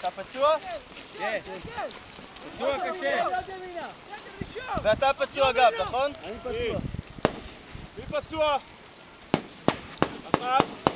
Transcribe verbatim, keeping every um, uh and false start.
אתה פצוע? כן. פצוע קשה. ואתה פצוע גם, נכון? אני פצוע. מי פצוע? אחת.